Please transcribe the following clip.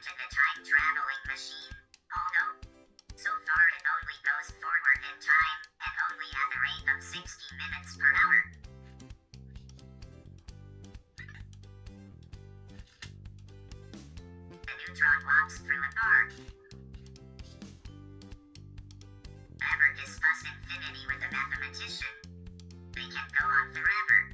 in a time-traveling machine, although, so far it only goes forward in time, and only at a rate of 60 minutes per hour. The neutron walks through a bar. Ever discuss infinity with a mathematician? They can go on forever.